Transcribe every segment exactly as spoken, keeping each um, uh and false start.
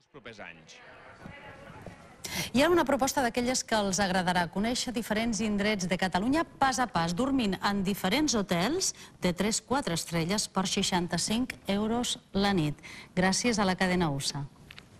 propers anys. Hi ha una proposta d'aquelles que els agradarà conèixer diferents indrets de Catalunya pas a pas, dormint en diferents hotels de tres a quatre estrelles per seixanta-cinc euros la nit, gràcies a la cadena U S A.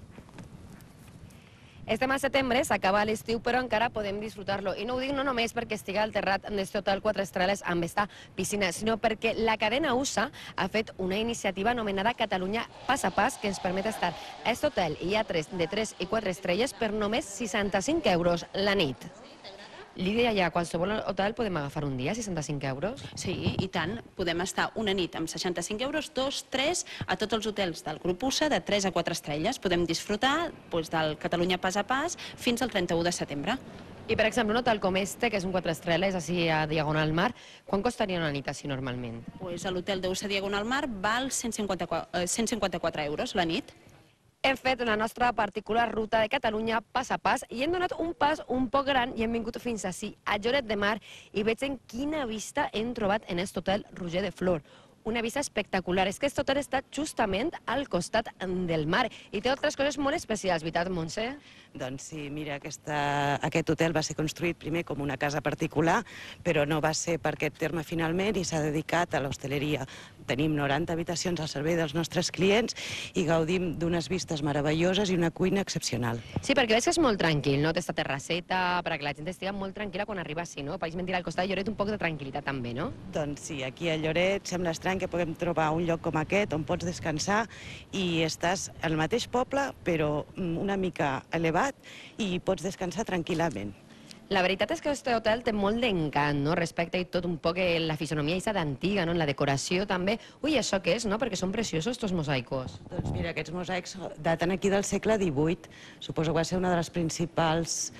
Estem al setembre, s'acaba l'estiu, però encara podem disfrutar-lo. I no ho dic no només perquè estigui al terrat d'aquest hotel quatre estrelles amb esta piscina, sinó perquè la cadena U S A ha fet una iniciativa anomenada Catalunya Pas a Pas que ens permet estar a aquest hotel i altres de tres i quatre estrelles per només seixanta-cinc euros la nit. Lídia, ja a qualsevol hotel podem agafar un dia, seixanta-cinc euros? Sí, i tant. Podem estar una nit amb seixanta-cinc euros, dos, tres, a tots els hotels del grup U S A de tres a quatre estrelles. Podem disfrutar del Catalunya Pas a Pas fins al trenta-u de setembre. I, per exemple, un hotel com este, que és un quatre estrelles, així a Diagonal Mar, quan costaria una nit així normalment? Pues l'hotel d'U S A Diagonal Mar val cent cinquanta-quatre euros la nit. Hem fet la nostra particular ruta de Catalunya pas a pas i hem donat un pas un poc gran i hem vingut fins ací, a Lloret de Mar, i veig en quina vista hem trobat en aquest hotel Roger de Flor. Una vista espectacular. És que aquest hotel està justament al costat del mar i té altres coses molt especials, veritat, Montse? Doncs sí, mira, aquesta, aquest hotel va ser construït primer com una casa particular, però no va ser per aquest terme finalment i s'ha dedicat a l'hostaleria. Tenim noranta habitacions al servei dels nostres clients i gaudim d'unes vistes meravelloses i una cuina excepcional. Sí, perquè veig que és molt tranquil, no? Té esta terrasseta, perquè la gent estigui molt tranquil·la quan arriba així, no? País mentir al costat de Lloret un poc de tranquil·litat també, no? Doncs sí, aquí a Lloret sembla estrany que puguem trobar un lloc com aquest on pots descansar i estàs al mateix poble, però una mica elevat i pots descansar tranquil·lament. La veritat és que aquest hotel té molt d'encant, no? Respecte i tot un poc la fisonomia aquesta d'antiga, no? La decoració també. Ui, això què és, no? Perquè són preciosos, estos mosaicos. Doncs mira, aquests mosaics daten aquí del segle divuit. Suposo que va ser una de les principals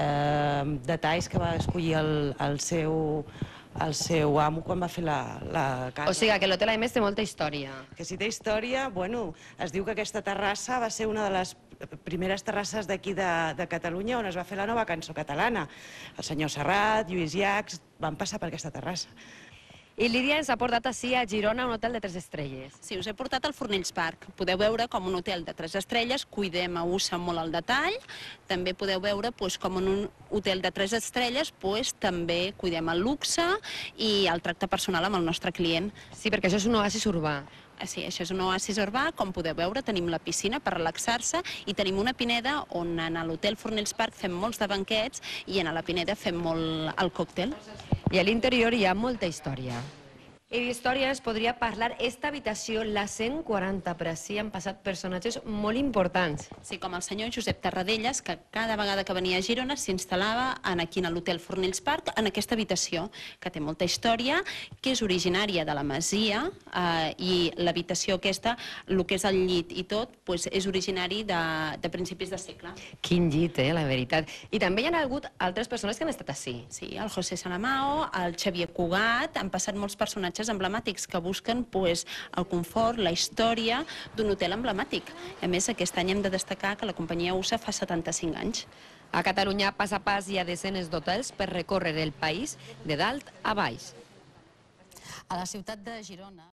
eh, detalls que va escollir el, el seu... el seu amo quan va fer la, la casa. O sigui que l'hotel, a més, té molta història. Que si té història, bueno, es diu que aquesta terrassa va ser una de les primeres terrasses d'aquí de, de Catalunya on es va fer la nova cançó catalana. El senyor Serrat, Lluís Llachs, van passar per aquesta terrassa. I Lídia ens ha portat ací a Girona un hotel de tres estrelles. Sí, us he portat al Fornells Park. Podeu veure com un hotel de tres estrelles, cuidem a U S A molt al detall. També podeu veure com en un hotel de tres estrelles també cuidem el luxe i el tracte personal amb el nostre client. Sí, perquè això és un oasis urbà. Sí, això és un oasis urbà, com podeu veure, tenim la piscina per relaxar-se i tenim una pineda on en l'hotel Fornells Park fem molts de banquets i en la pineda fem molt el còctel. I a l'interior hi ha molta història. I d'història ens podria parlar esta habitació, la cent quaranta, per ací han passat personatges molt importants. Sí, com el senyor Josep Tarradellas, que cada vegada que venia a Girona s'instal·lava aquí a l'hotel Fornells Park, en aquesta habitació, que té molta història, que és originària de la masia, eh, i l'habitació aquesta, el que és el llit i tot, pues, és originari de, de principis de segle. Quin llit, eh, la veritat. I també hi ha hagut altres persones que han estat ací. Sí, el José Salamao, el Xavier Cugat, han passat molts personatges emblemàtics que busquen pues, el confort, la història d'un hotel emblemàtic. A més, aquest any hem de destacar que la companyia U S A fa setanta-cinc anys. A Catalunya, pas a pas, hi ha desenes d'hotels per recórrer el país de dalt a baix. A la ciutat de Girona...